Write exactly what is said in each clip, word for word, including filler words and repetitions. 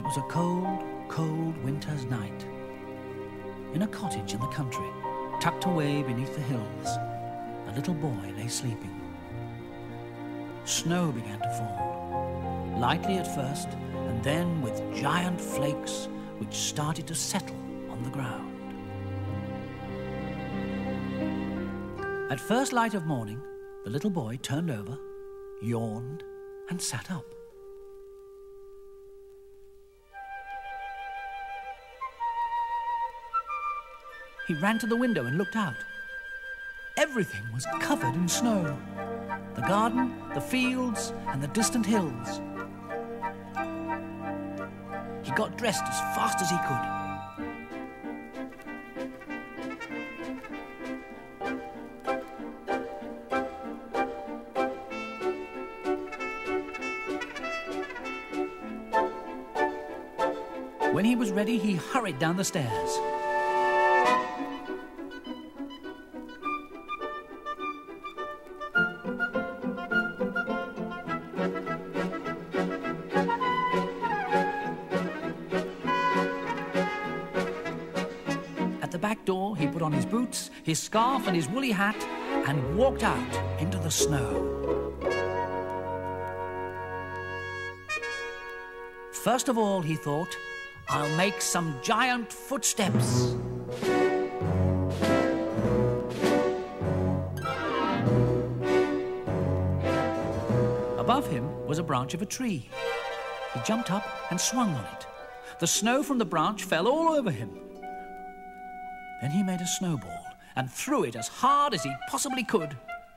It was a cold, cold winter's night. In a cottage in the country, tucked away beneath the hills, a little boy lay sleeping. Snow began to fall, lightly at first, and then with giant flakes which started to settle on the ground. At first light of morning, the little boy turned over, yawned, and sat up. He ran to the window and looked out. Everything was covered in snow. The garden, the fields, and the distant hills. He got dressed as fast as he could. When he was ready, he hurried down the stairs. At the back door, he put on his boots, his scarf, and his woolly hat, and walked out into the snow. First of all, he thought, I'll make some giant footsteps. Above him was a branch of a tree. He jumped up and swung on it. The snow from the branch fell all over him. Then he made a snowball and threw it as hard as he possibly could.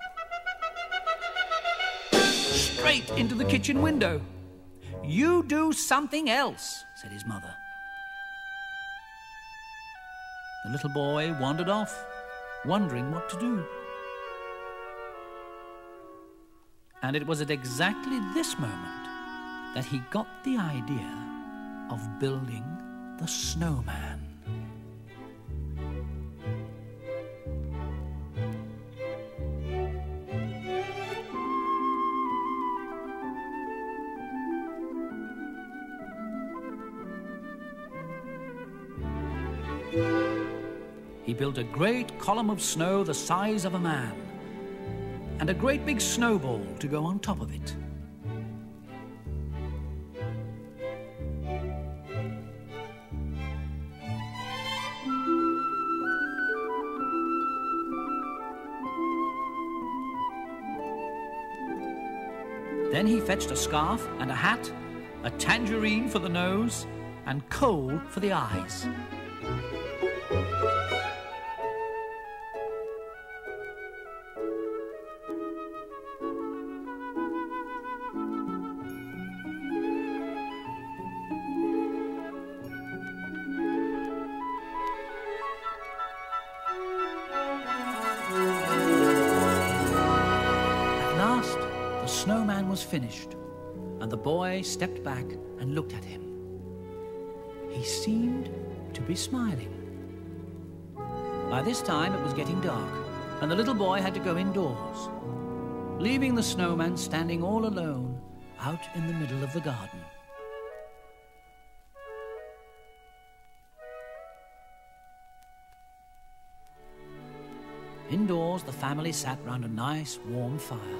Straight into the kitchen window. "You do something else," said his mother. The little boy wandered off, wondering what to do. And it was at exactly this moment that he got the idea of building the snowman. He built a great column of snow the size of a man, and a great big snowball to go on top of it. Then he fetched a scarf and a hat, a tangerine for the nose, and coal for the eyes. The snowman was finished, and the boy stepped back and looked at him. He seemed to be smiling. By this time it was getting dark, and the little boy had to go indoors, leaving the snowman standing all alone out in the middle of the garden. Indoors, the family sat round a nice warm fire.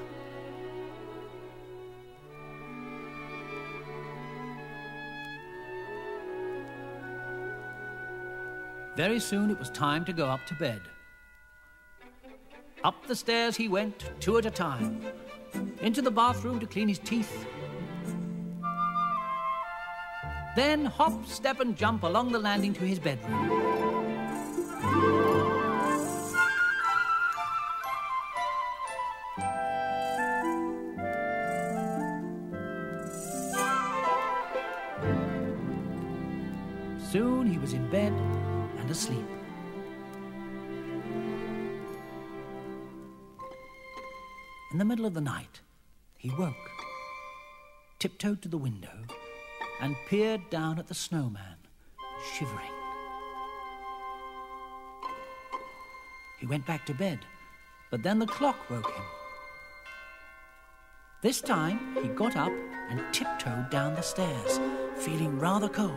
Very soon it was time to go up to bed. Up the stairs he went, two at a time, into the bathroom to clean his teeth. Then hop, step and jump along the landing to his bedroom. Soon he was in bed and asleep. In the middle of the night, he woke, tiptoed to the window, and peered down at the snowman, shivering. He went back to bed, but then the clock woke him. This time, he got up and tiptoed down the stairs, feeling rather cold.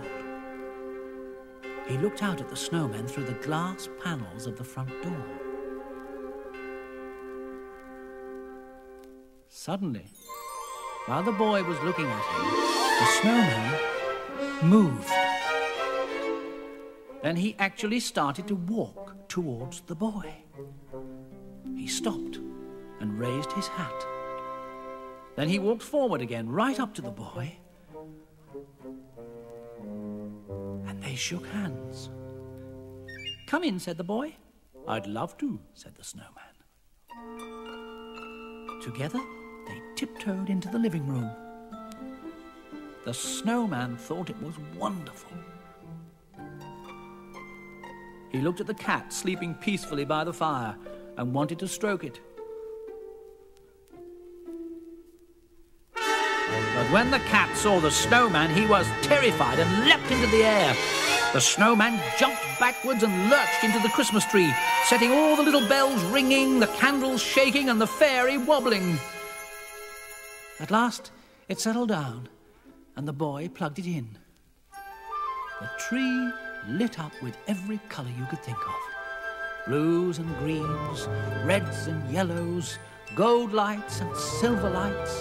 He looked out at the snowman through the glass panels of the front door. Suddenly, while the boy was looking at him, the snowman moved. Then he actually started to walk towards the boy. He stopped and raised his hat. Then he walked forward again, right up to the boy, and they shook hands. "Come in," said the boy. "I'd love to," said the snowman. Together, they tiptoed into the living room. The snowman thought it was wonderful. He looked at the cat sleeping peacefully by the fire and wanted to stroke it. But when the cat saw the snowman, he was terrified and leapt into the air. The snowman jumped backwards and lurched into the Christmas tree, setting all the little bells ringing, the candles shaking, and the fairy wobbling. At last, it settled down, and the boy plugged it in. The tree lit up with every colour you could think of. Blues and greens, reds and yellows, gold lights and silver lights.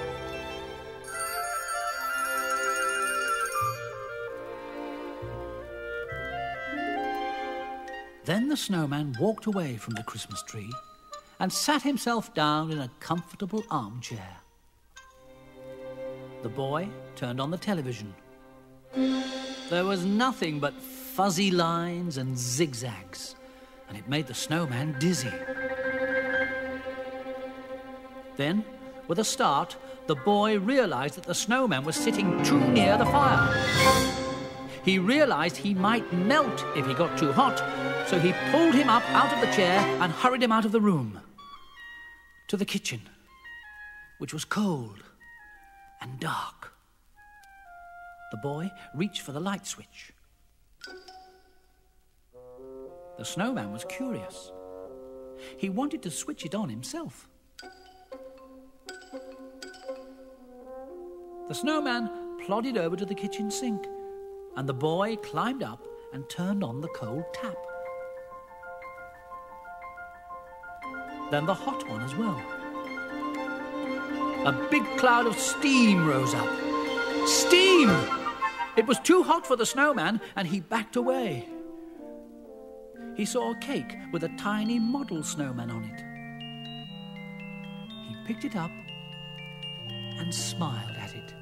Then the snowman walked away from the Christmas tree and sat himself down in a comfortable armchair. The boy turned on the television. There was nothing but fuzzy lines and zigzags, and it made the snowman dizzy. Then, with a start, the boy realized that the snowman was sitting too near the fire. He realized he might melt if he got too hot, so he pulled him up out of the chair and hurried him out of the room to the kitchen, which was cold and dark. The boy reached for the light switch. The snowman was curious. He wanted to switch it on himself. The snowman plodded over to the kitchen sink, and the boy climbed up and turned on the cold tap. Then the hot one as well. A big cloud of steam rose up. Steam! It was too hot for the snowman, and he backed away. He saw a cake with a tiny model snowman on it. He picked it up and smiled at it.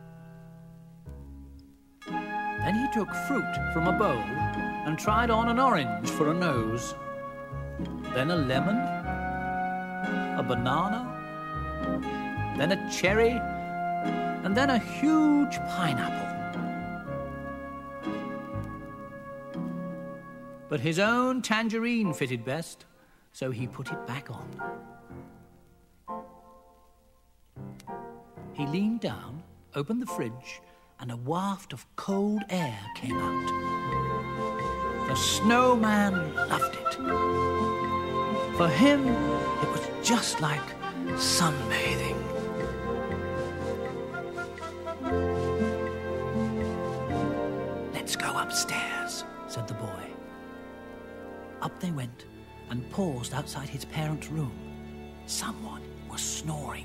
Then he took fruit from a bowl and tried on an orange for a nose. Then a lemon, a banana, then a cherry, and then a huge pineapple. But his own tangerine fitted best, so he put it back on. He leaned down, opened the fridge, and a waft of cold air came out. The snowman loved it. For him, it was just like sunbathing. "Let's go upstairs," said the boy. Up they went and paused outside his parents' room. Someone was snoring.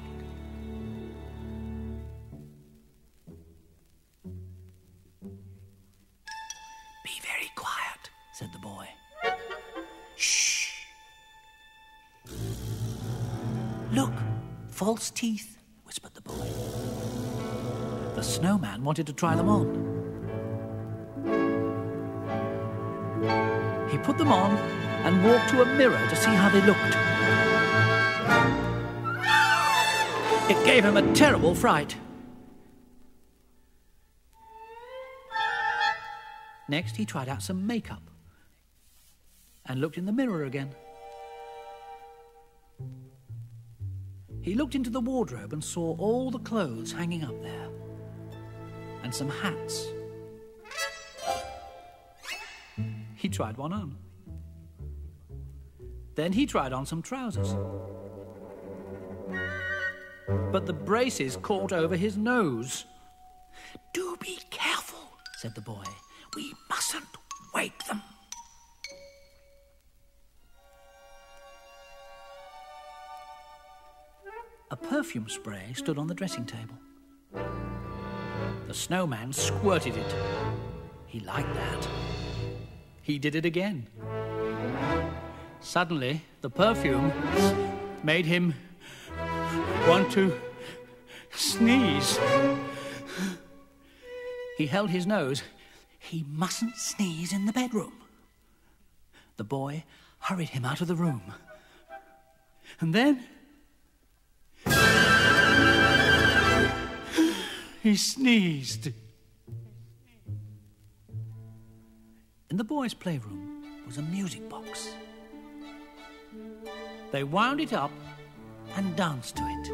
"Be very quiet," said the boy. "Shh." "Look, false teeth," whispered the boy. The snowman wanted to try them on. He put them on and walked to a mirror to see how they looked. It gave him a terrible fright. Next, he tried out some makeup and looked in the mirror again. He looked into the wardrobe and saw all the clothes hanging up there and some hats. He tried one on. Then he tried on some trousers. But the braces caught over his nose. "Do be careful," said the boy. "We mustn't wake them." A perfume spray stood on the dressing table. The snowman squirted it. He liked that. He did it again. Suddenly, the perfume made him want to sneeze. He held his nose. He mustn't sneeze in the bedroom. The boy hurried him out of the room. And then he sneezed. In the boys' playroom was a music box. They wound it up and danced to it.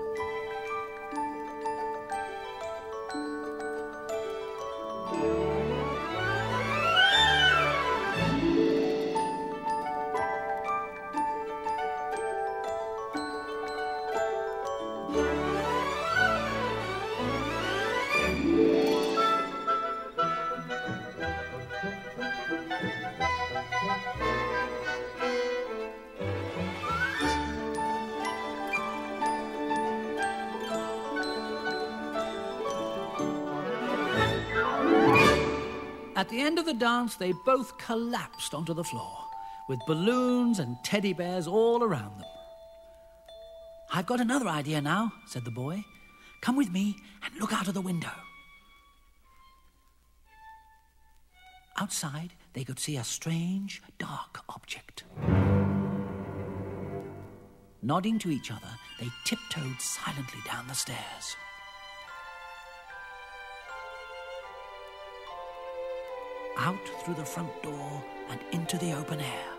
At the end of the dance, they both collapsed onto the floor, with balloons and teddy bears all around them. "I've got another idea now," said the boy. "Come with me and look out of the window." Outside, they could see a strange, dark object. Nodding to each other, they tiptoed silently down the stairs. Out through the front door and into the open air.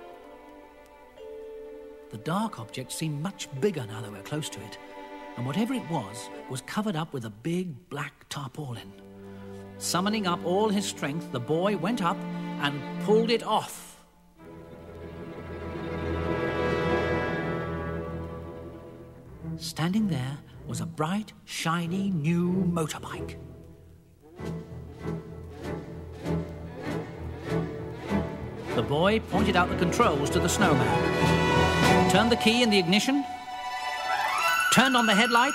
The dark object seemed much bigger now they were close to it, and whatever it was, was covered up with a big black tarpaulin. Summoning up all his strength, the boy went up and pulled it off. Standing there was a bright, shiny new motorbike. The boy pointed out the controls to the snowman, turned the key in the ignition, turned on the headlight,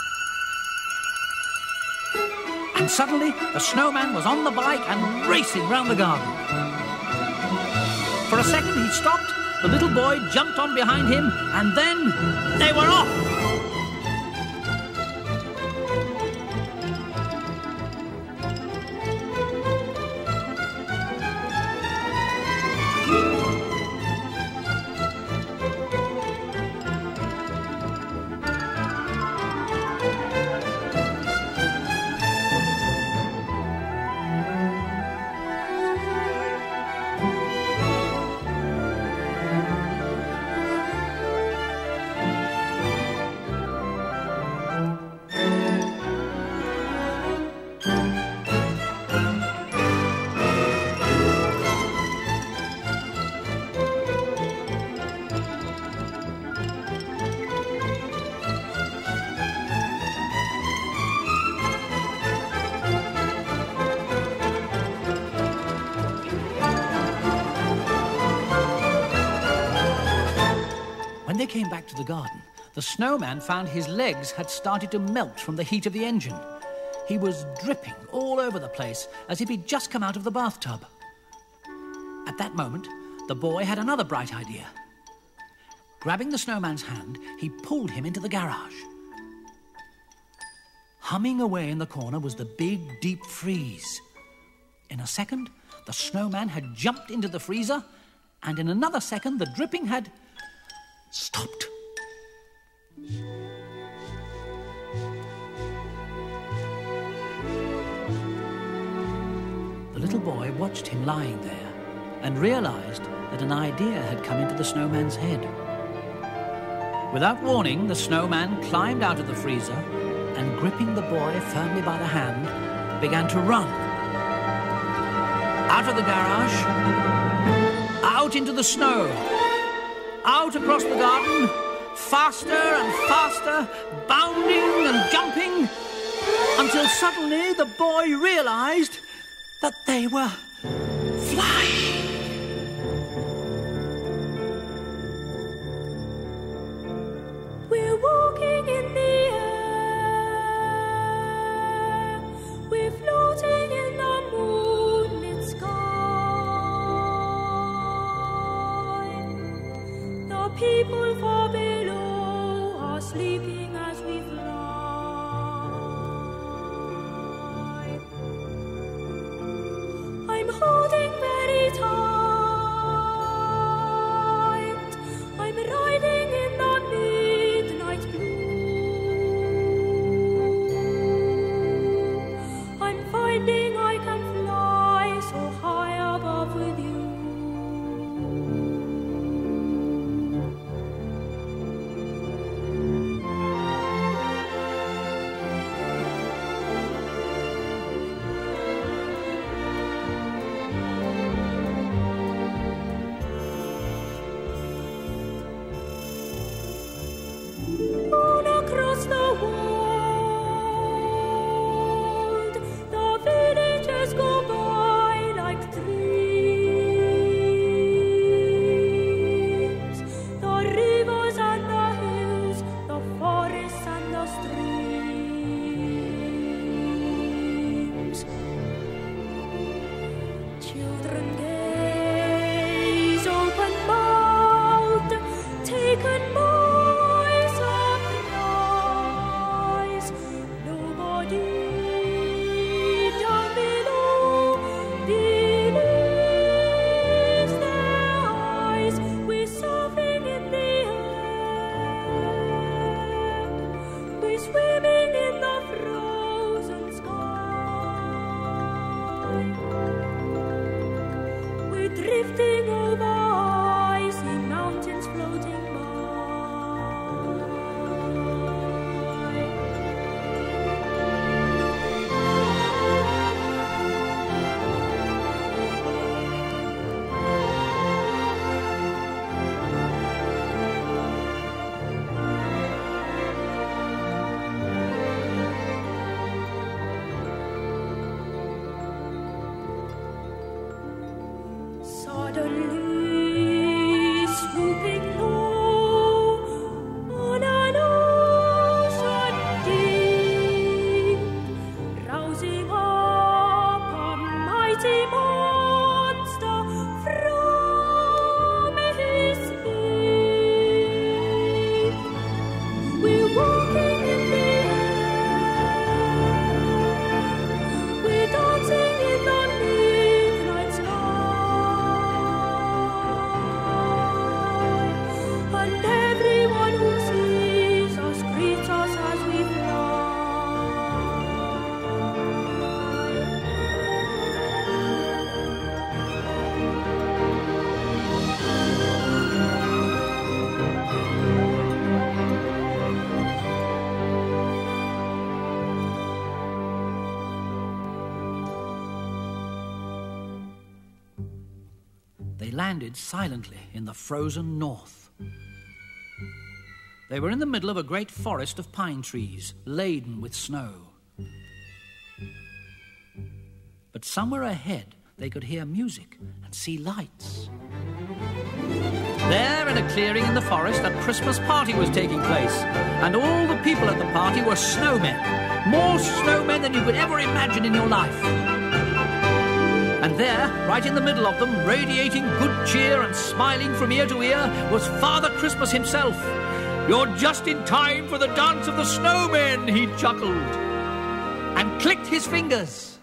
and suddenly the snowman was on the bike and racing round the garden. For a second he stopped, the little boy jumped on behind him, and then they were off! When they came back to the garden, the snowman found his legs had started to melt from the heat of the engine. He was dripping all over the place as if he'd just come out of the bathtub. At that moment, the boy had another bright idea. Grabbing the snowman's hand, he pulled him into the garage. Humming away in the corner was the big, deep freeze. In a second, the snowman had jumped into the freezer, and in another second, the dripping had stopped. The little boy watched him lying there and realized that an idea had come into the snowman's head. Without warning, the snowman climbed out of the freezer and, gripping the boy firmly by the hand, began to run. Out of the garage, out into the snow, out across the garden, faster and faster, bounding and jumping, until until suddenly the boy realized that they were flying. We're walking in the air. We're floating in the moonlit sky. The people far below are sleeping as we fly. I'm holding very tight. I'm riding in the midnight blue. I'm finding I can fly so high above with you. All across the world, the villages go by like dreams. The rivers and the hills, the forests and the streams. Children gaze open-mouthed, taken by surprise. Nobody down below believes their eyes. We're surfing in the air. We're swimming in the frozen sky. We're drifting over icy mountains floating by. Suddenly swooping low on an ocean deep, rousing up a mighty monster from his sleep. We're walking in the air. We're dancing in the midnight sky. And everyone who sees us greets us as we fly. They landed silently in the frozen north. They were in the middle of a great forest of pine trees, laden with snow. But somewhere ahead, they could hear music and see lights. There, in a clearing in the forest, a Christmas party was taking place, and all the people at the party were snowmen, more snowmen than you could ever imagine in your life. And there, right in the middle of them, radiating good cheer and smiling from ear to ear, was Father Christmas himself. "You're just in time for the dance of the snowmen," he chuckled, and clicked his fingers.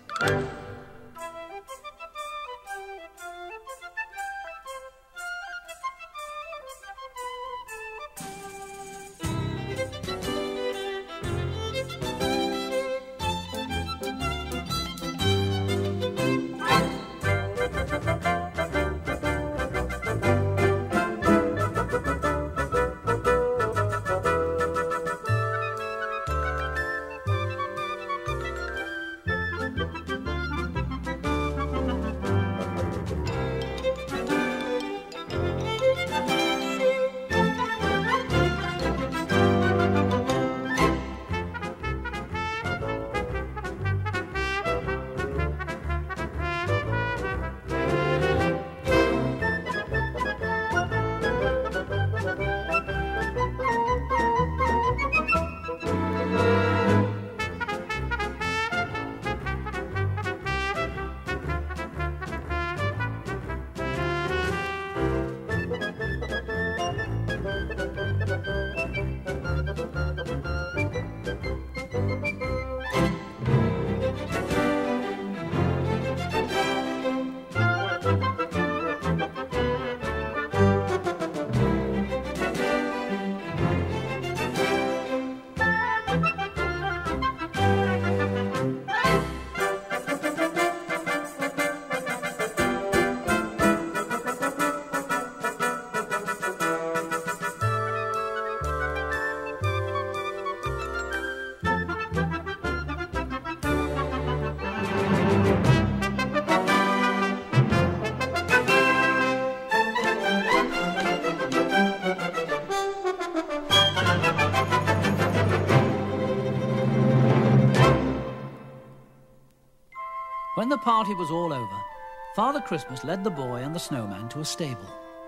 When the party was all over, Father Christmas led the boy and the snowman to a stable.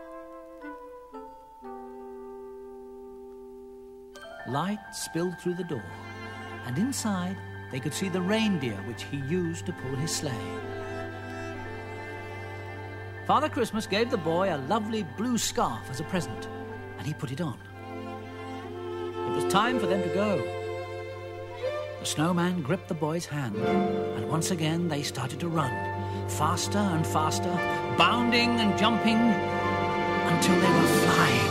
Light spilled through the door, and inside they could see the reindeer which he used to pull his sleigh. Father Christmas gave the boy a lovely blue scarf as a present, and he put it on. It was time for them to go. The snowman gripped the boy's hand, and once again they started to run, faster and faster, bounding and jumping, until they were flying.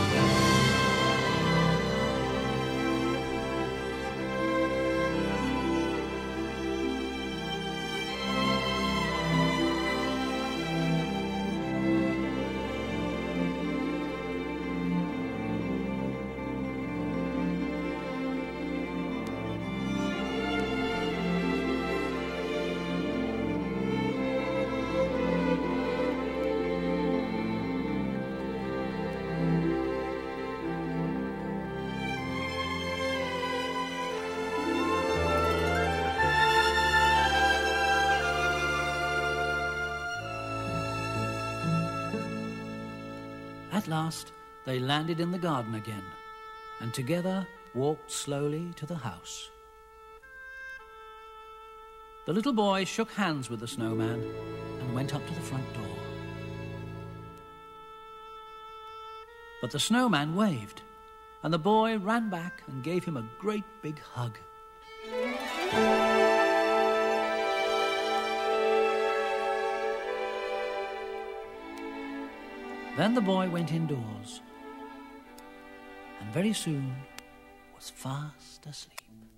At last, they landed in the garden again, and together walked slowly to the house. The little boy shook hands with the snowman and went up to the front door. But the snowman waved, and the boy ran back and gave him a great big hug. Then the boy went indoors, and very soon was fast asleep.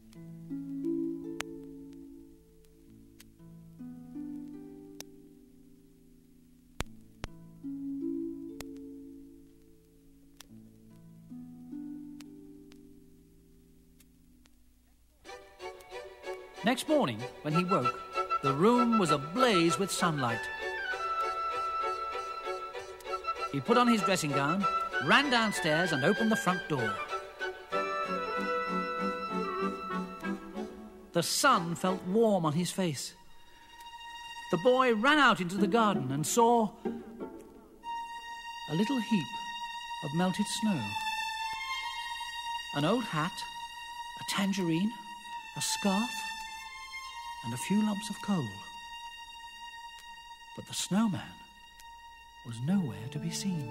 Next morning, when he woke, the room was ablaze with sunlight. He put on his dressing gown, ran downstairs and opened the front door. The sun felt warm on his face. The boy ran out into the garden and saw a little heap of melted snow, an old hat, a tangerine, a scarf, and a few lumps of coal. But the snowman was nowhere to be seen.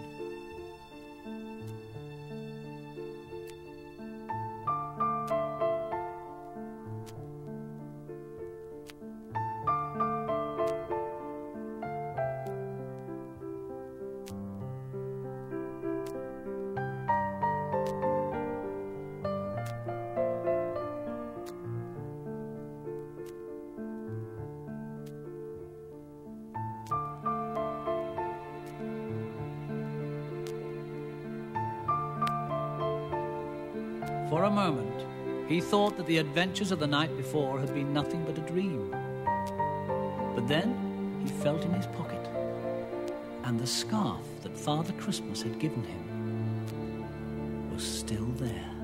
For a moment, he thought that the adventures of the night before had been nothing but a dream. But then he felt in his pocket, and the scarf that Father Christmas had given him was still there.